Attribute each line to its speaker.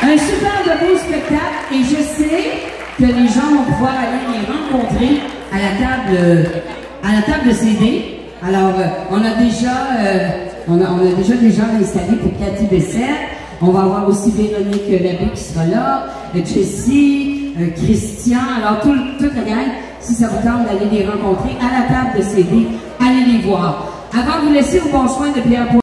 Speaker 1: Un super de beau spectacle et je sais que les gens vont pouvoir aller les rencontrer à la table de CD. Alors, on a déjà des gens installés pour Cathy Bessette. On va avoir aussi Véronique Labbé qui sera là, Jessie, Christian. Alors, toute la gang, si ça vous tente d'aller les rencontrer à la table de CD, allez les voir. Avant de vous laisser au bon soin de Pierre